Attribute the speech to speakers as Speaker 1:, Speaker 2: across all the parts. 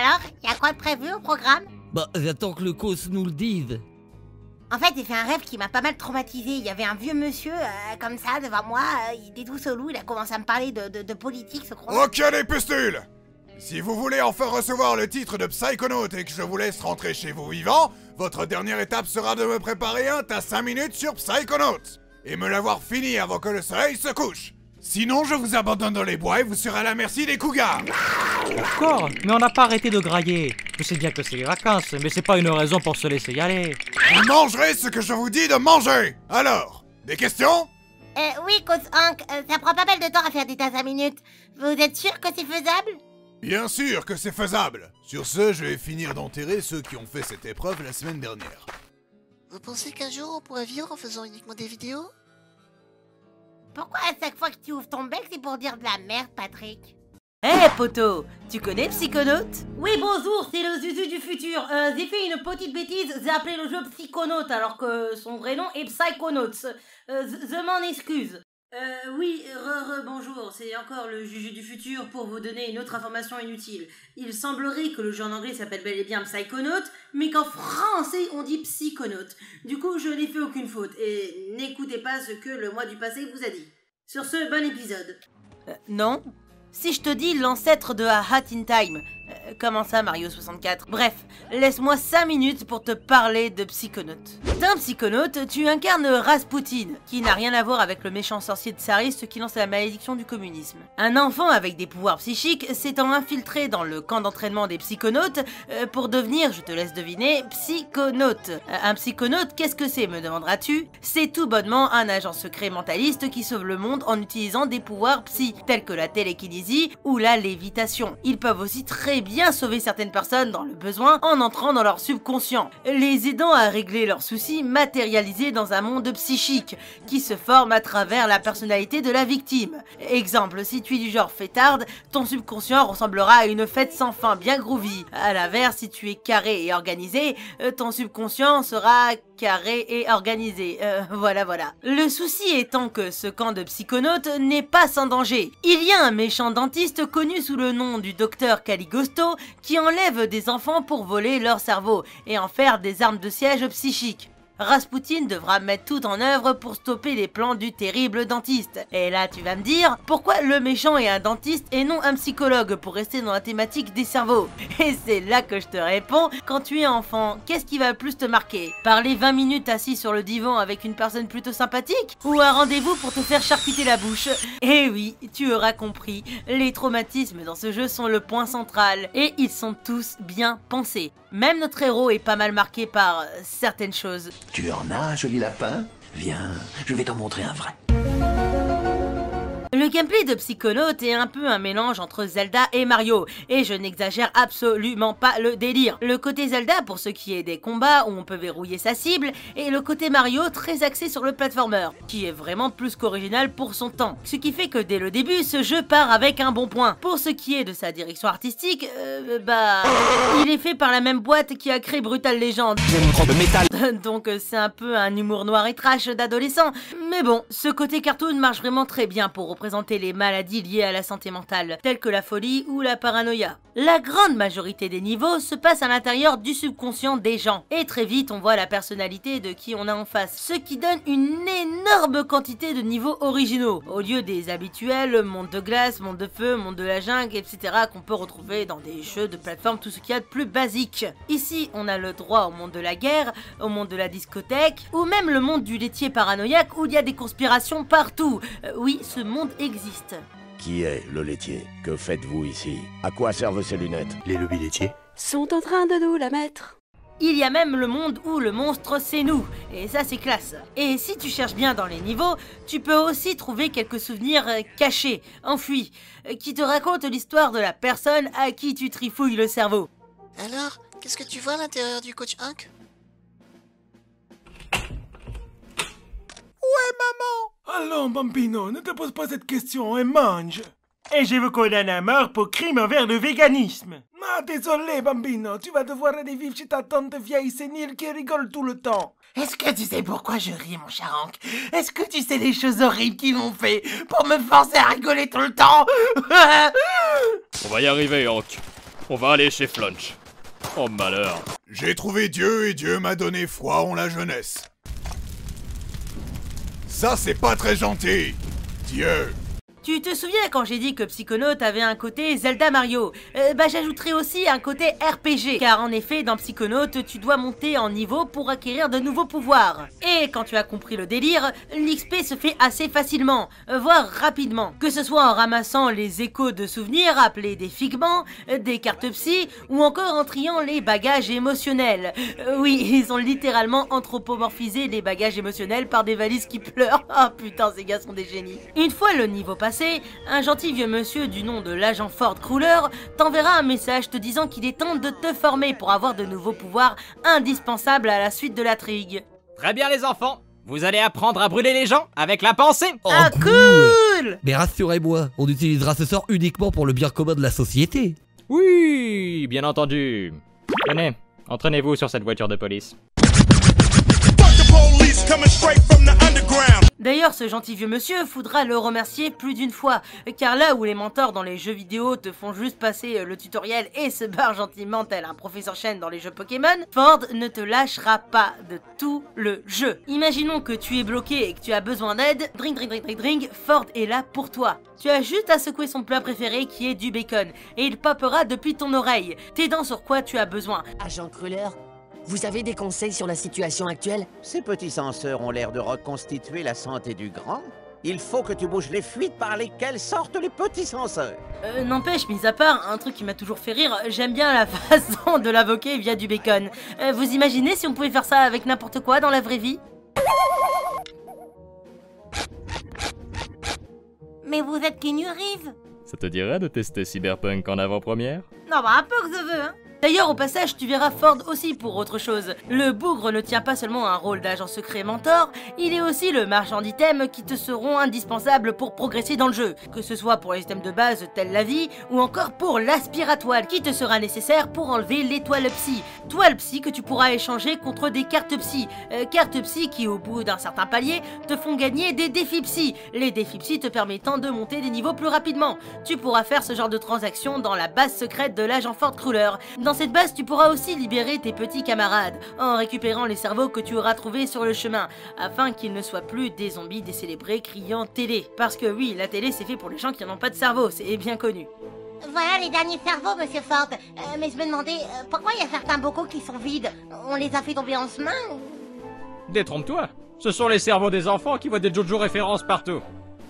Speaker 1: Alors, y a quoi de prévu au programme?
Speaker 2: Bah, j'attends que le cos nous le dise.
Speaker 1: En fait, j'ai fait un rêve qui m'a pas mal traumatisé. Il y avait un vieux monsieur, comme ça, devant moi, il était tout solou, il a commencé à me parler de politique, je crois.
Speaker 3: Ok les pustules! Si vous voulez enfin recevoir le titre de Psychonaute et que je vous laisse rentrer chez vous vivant, votre dernière étape sera de me préparer un tas 5 minutes sur Psychonaute et me l'avoir fini avant que le soleil se couche. Sinon, je vous abandonne dans les bois et vous serez à la merci des cougars.
Speaker 4: D'accord, mais on n'a pas arrêté de grailler. Je sais bien que c'est les vacances, mais c'est pas une raison pour se laisser y aller.
Speaker 3: Vous mangerez ce que je vous dis de manger. Alors, des questions?
Speaker 1: Oui, Coach Hank, ça prend pas mal de temps à faire des tas 5 minutes. Vous êtes sûr que c'est faisable?
Speaker 3: Bien sûr que c'est faisable. Sur ce, je vais finir d'enterrer ceux qui ont fait cette épreuve la semaine dernière.
Speaker 5: Vous pensez qu'un jour on pourra vivre en faisant uniquement des vidéos?
Speaker 1: Pourquoi à chaque fois que tu ouvres ton bec, c'est pour dire de la merde, Patrick?
Speaker 6: Hé poto, tu connais Psychonaute?
Speaker 7: Oui bonjour, c'est le Zuzu du futur. J'ai fait une petite bêtise, j'ai appelé le jeu Psychonaute alors que son vrai nom est Psychonauts. Je m'en excuse. Oui, bonjour, c'est encore le Juju du futur pour vous donner une autre information inutile. Il semblerait que le jeu en anglais s'appelle bel et bien Psychonaut, mais qu'en français on dit Psychonaute. Du coup, je n'ai fait aucune faute, et n'écoutez pas ce que le moi du passé vous a dit. Sur ce, bon épisode.
Speaker 6: Non. Si je te dis l'ancêtre de A Hat in Time, comment ça Mario 64? Bref, laisse-moi 5 minutes pour te parler de Psychonaute. Dans Psychonaute, tu incarnes Rasputin, qui n'a rien à voir avec le méchant sorcier tsariste qui lance la malédiction du communisme. Un enfant avec des pouvoirs psychiques s'étant infiltré dans le camp d'entraînement des psychonautes pour devenir, je te laisse deviner, psychonaute. Un psychonaute, qu'est-ce que c'est, me demanderas-tu? C'est tout bonnement un agent secret mentaliste qui sauve le monde en utilisant des pouvoirs psy, tels que la télékinésie ou la lévitation. Ils peuvent aussi très bien sauver certaines personnes dans le besoin en entrant dans leur subconscient, les aidant à régler leurs soucis matérialisés dans un monde psychique qui se forme à travers la personnalité de la victime. Exemple, si tu es du genre fêtarde, ton subconscient ressemblera à une fête sans fin bien groovy. À l'inverse, si tu es carré et organisé, ton subconscient sera carré et organisé. Voilà. Le souci étant que ce camp de psychonautes n'est pas sans danger. Il y a un méchant dentiste connu sous le nom du docteur Caligosto qui enlève des enfants pour voler leur cerveau et en faire des armes de siège psychiques. Rasputin devra mettre tout en œuvre pour stopper les plans du terrible dentiste. Et là tu vas me dire, pourquoi le méchant est un dentiste et non un psychologue pour rester dans la thématique des cerveaux? Et c'est là que je te réponds, quand tu es enfant, qu'est-ce qui va le plus te marquer? Parler 20 minutes assis sur le divan avec une personne plutôt sympathique? Ou un rendez-vous pour te faire charcuter la bouche? Eh oui, tu auras compris, les traumatismes dans ce jeu sont le point central, et ils sont tous bien pensés. Même notre héros est pas mal marqué par certaines choses.
Speaker 8: Tu en as un joli lapin? Viens, je vais t'en montrer un vrai.
Speaker 6: Le gameplay de Psychonaute est un peu un mélange entre Zelda et Mario, et je n'exagère absolument pas le délire. Le côté Zelda pour ce qui est des combats où on peut verrouiller sa cible, et le côté Mario très axé sur le platformer, qui est vraiment plus qu'original pour son temps. Ce qui fait que dès le début, ce jeu part avec un bon point. Pour ce qui est de sa direction artistique, il est fait par la même boîte qui a créé Brutal Legend.
Speaker 4: J'aime trop de métal.
Speaker 6: Donc c'est un peu un humour noir et trash d'adolescent. Mais bon, ce côté cartoon marche vraiment très bien pour représenter les maladies liées à la santé mentale, telles que la folie ou la paranoïa. La grande majorité des niveaux se passe à l'intérieur du subconscient des gens, et très vite on voit la personnalité de qui on a en face, ce qui donne une énorme quantité de niveaux originaux, au lieu des habituels monde de glace, monde de feu, monde de la jungle, etc. qu'on peut retrouver dans des jeux de plateforme, tout ce qu'il y a de plus basique. Ici, on a le droit au monde de la guerre, au monde de la discothèque, ou même le monde du laitier paranoïaque où il y a des conspirations partout. Oui, ce monde existe.
Speaker 9: Qui est le laitier? Que faites-vous ici? À quoi servent ces lunettes?
Speaker 8: Les lobbies laitiers
Speaker 10: sont en train de nous la mettre.
Speaker 6: Il y a même le monde où le monstre c'est nous, et ça c'est classe. Et si tu cherches bien dans les niveaux, tu peux aussi trouver quelques souvenirs cachés, enfouis, qui te racontent l'histoire de la personne à qui tu trifouilles le cerveau.
Speaker 5: Alors, qu'est-ce que tu vois à l'intérieur du coach Hank?
Speaker 3: Ouais, maman!
Speaker 11: Allons, bambino, ne te pose pas cette question et mange. Et je vous condamne à mort pour crime envers le véganisme. Ah, désolé, bambino, tu vas devoir aller vivre chez ta tante vieille sénile qui rigole tout le temps. Est-ce que tu sais pourquoi je ris, mon cher Hank? Est-ce que tu sais les choses horribles qu'ils m'ont fait pour me forcer à rigoler tout le temps?
Speaker 4: On va y arriver, Hank.
Speaker 12: On va aller chez Flunch. Oh malheur.
Speaker 3: J'ai trouvé Dieu et Dieu m'a donné foi en la jeunesse. Ça, c'est pas très gentil. Dieu.
Speaker 6: Tu te souviens quand j'ai dit que Psychonaut avait un côté Zelda Mario? J'ajouterais aussi un côté RPG, car en effet, dans Psychonaut, tu dois monter en niveau pour acquérir de nouveaux pouvoirs. Et quand tu as compris le délire, l'XP se fait assez facilement, voire rapidement. Que ce soit en ramassant les échos de souvenirs, appelés des figments, des cartes psy, ou encore en triant les bagages émotionnels. Oui, ils ont littéralement anthropomorphisé les bagages émotionnels par des valises qui pleurent. Ah putain, ces gars sont des génies. Une fois le niveau passé, un gentil vieux monsieur du nom de l'agent Ford Cruller t'enverra un message te disant qu'il est temps de te former pour avoir de nouveaux pouvoirs indispensables à la suite de l'intrigue.
Speaker 4: Très bien les enfants, vous allez apprendre à brûler les gens avec la pensée.
Speaker 2: Oh,
Speaker 6: Ah cool!
Speaker 2: Mais rassurez-moi, on utilisera ce sort uniquement pour le bien commun de la société.
Speaker 4: Oui, bien entendu. Tenez, entraînez-vous sur cette voiture de police.
Speaker 6: D'ailleurs, ce gentil vieux monsieur faudra le remercier plus d'une fois, car là où les mentors dans les jeux vidéo te font juste passer le tutoriel et se barrent gentiment tel un professeur Chen dans les jeux Pokémon, Ford ne te lâchera pas de tout le jeu. Imaginons que tu es bloqué et que tu as besoin d'aide, drink, Ford est là pour toi. Tu as juste à secouer son plat préféré qui est du bacon, et il popera depuis ton oreille, t'aidant sur quoi tu as besoin.
Speaker 13: Agent Cruller, vous avez des conseils sur la situation actuelle?
Speaker 8: Ces petits censeurs ont l'air de reconstituer la santé du grand. Il faut que tu bouges les fuites par lesquelles sortent les petits censeurs.
Speaker 6: N'empêche, mis à part, un truc qui m'a toujours fait rire, j'aime bien la façon de l'invoquer via du bacon. Vous imaginez si on pouvait faire ça avec n'importe quoi dans la vraie vie?
Speaker 1: Mais vous êtes Keanu Reeves.
Speaker 12: Ça te dirait de tester Cyberpunk en avant-première?
Speaker 1: Non, bah un peu que je veux, hein.
Speaker 6: D'ailleurs, au passage, tu verras Ford aussi pour autre chose. Le bougre ne tient pas seulement un rôle d'agent secret mentor, il est aussi le marchand d'items qui te seront indispensables pour progresser dans le jeu. Que ce soit pour les items de base tels la vie, ou encore pour l'aspiratoire qui te sera nécessaire pour enlever l'étoile psy. Toile psy que tu pourras échanger contre des cartes psy. Cartes psy qui, au bout d'un certain palier, te font gagner des défis psy. Les défis psy te permettant de monter des niveaux plus rapidement. Tu pourras faire ce genre de transaction dans la base secrète de l'agent Ford Cruller. Dans cette base, tu pourras aussi libérer tes petits camarades, en récupérant les cerveaux que tu auras trouvés sur le chemin, afin qu'ils ne soient plus des zombies décélébrés criant télé. Parce que oui, la télé c'est fait pour les gens qui n'ont pas de cerveau, c'est bien connu.
Speaker 1: Voilà les derniers cerveaux, monsieur Ford. Mais je me demandais, pourquoi il y a certains bocaux qui sont vides? On les a fait tomber en chemin ou...
Speaker 4: Détrompe-toi, ce sont les cerveaux des enfants qui voient des Jojo références partout.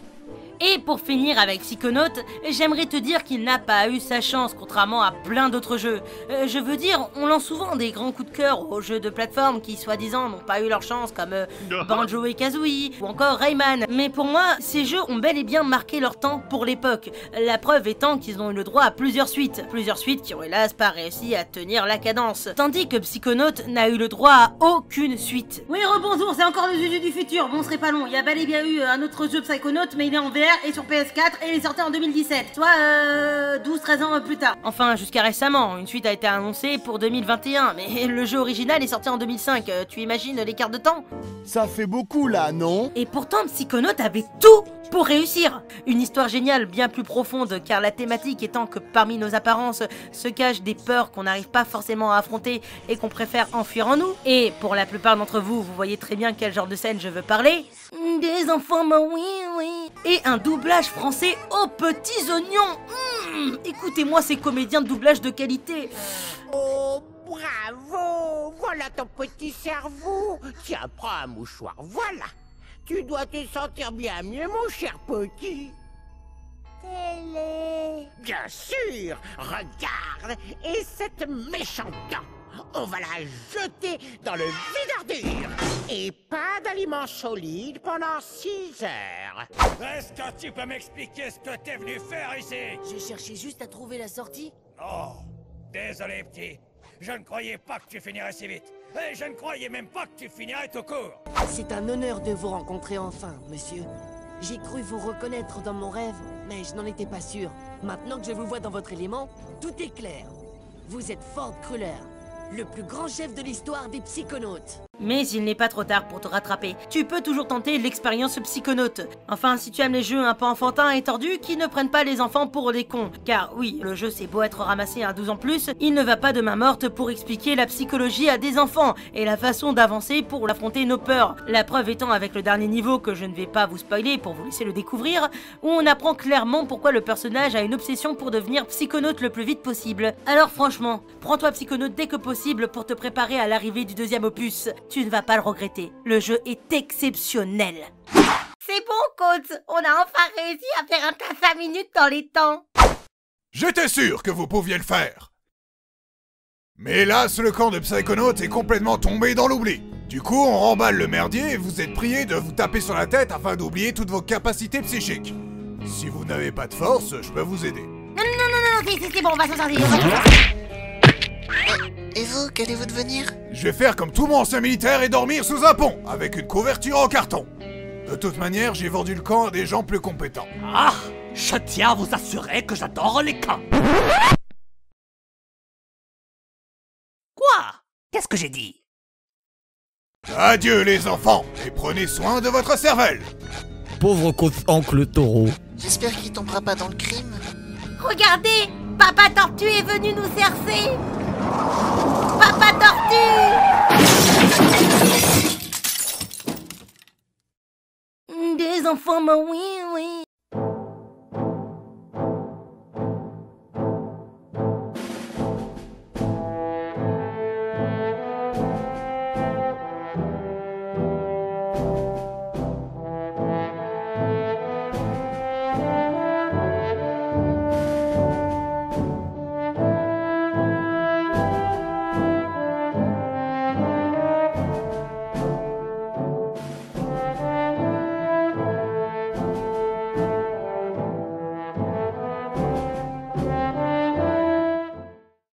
Speaker 6: Et pour finir avec Psychonaut, j'aimerais te dire qu'il n'a pas eu sa chance, contrairement à plein d'autres jeux. Je veux dire, on lance souvent des grands coups de cœur aux jeux de plateforme qui, soi-disant, n'ont pas eu leur chance, comme Banjo et Kazooie, ou encore Rayman. Mais pour moi, ces jeux ont bel et bien marqué leur temps pour l'époque. La preuve étant qu'ils ont eu le droit à plusieurs suites qui ont hélas pas réussi à tenir la cadence. Tandis que Psychonaut n'a eu le droit à aucune suite.
Speaker 7: Oui, rebonjour, c'est encore le jeu du futur. Bon, ce serait pas long. Il y a bel et bien eu un autre jeu Psychonaut, mais il est en VR et sur PS4 et il est sorti en 2017, soit 12-13 ans plus tard.
Speaker 6: Enfin, jusqu'à récemment, une suite a été annoncée pour 2021, mais le jeu original est sorti en 2005, tu imagines l'écart de temps?
Speaker 14: Ça fait beaucoup là, non?
Speaker 6: Et pourtant, Psychonaut avait tout pour réussir. Une histoire géniale, bien plus profonde, car la thématique étant que parmi nos apparences se cachent des peurs qu'on n'arrive pas forcément à affronter et qu'on préfère enfuir en nous. Et pour la plupart d'entre vous, vous voyez très bien quel genre de scène je veux parler. Des enfants, bah oui. Et un doublage français aux petits oignons. Écoutez-moi ces comédiens de doublage de qualité.
Speaker 15: Oh, bravo! Voilà ton petit cerveau. Tiens, prends un mouchoir, voilà. Tu dois te sentir bien mieux, mon cher petit. Télé. Bien sûr. Regarde. Et cette méchante dent, on va la jeter dans le vide ordure. Et pas d'aliments solides pendant 6 heures.
Speaker 16: Est-ce que tu peux m'expliquer ce que t'es venu faire ici?
Speaker 13: Je cherchais juste à trouver la sortie.
Speaker 16: Oh, désolé petit. Je ne croyais pas que tu finirais si vite. Et je ne croyais même pas que tu finirais tout court.
Speaker 13: C'est un honneur de vous rencontrer enfin, monsieur. J'ai cru vous reconnaître dans mon rêve, mais je n'en étais pas sûr. Maintenant que je vous vois dans votre élément, tout est clair. Vous êtes Ford Cruller, le plus grand chef de l'histoire des Psychonautes.
Speaker 6: Mais il n'est pas trop tard pour te rattraper. Tu peux toujours tenter l'expérience Psychonautes. Enfin, si tu aimes les jeux un peu enfantins et tordus qui ne prennent pas les enfants pour des cons. Car oui, le jeu c'est beau être ramassé à 12 ans plus, il ne va pas de main morte pour expliquer la psychologie à des enfants et la façon d'avancer pour affronter nos peurs. La preuve étant avec le dernier niveau que je ne vais pas vous spoiler pour vous laisser le découvrir, où on apprend clairement pourquoi le personnage a une obsession pour devenir psychonaute le plus vite possible. Alors franchement, prends-toi Psychonautes dès que possible pour te préparer à l'arrivée du deuxième opus. Tu ne vas pas le regretter. Le jeu est exceptionnel.
Speaker 1: C'est bon, Coates. On a enfin réussi à faire un tas 5 minutes dans les temps.
Speaker 3: J'étais sûr que vous pouviez le faire. Mais hélas, le camp de Psychonautes est complètement tombé dans l'oubli. Du coup, on remballe le merdier et vous êtes prié de vous taper sur la tête afin d'oublier toutes vos capacités psychiques. Si vous n'avez pas de force, je peux vous aider.
Speaker 1: Non, c'est bon, on va s'en sortir.
Speaker 5: Et vous, qu'allez-vous devenir?
Speaker 3: Je vais faire comme tout mon ancien militaire et dormir sous un pont, avec une couverture en carton. De toute manière, j'ai vendu le camp à des gens plus compétents.
Speaker 17: Ah, je tiens à vous assurer que j'adore les camps. Quoi? Qu'est-ce que j'ai dit?
Speaker 3: Adieu les enfants, et prenez soin de votre cervelle.
Speaker 2: Pauvre oncle Taureau.
Speaker 5: J'espère qu'il tombera pas dans le crime.
Speaker 1: Regardez, Papa Tortue est venu nous cercer. Papa Tortue!
Speaker 6: Des enfants, bah oui.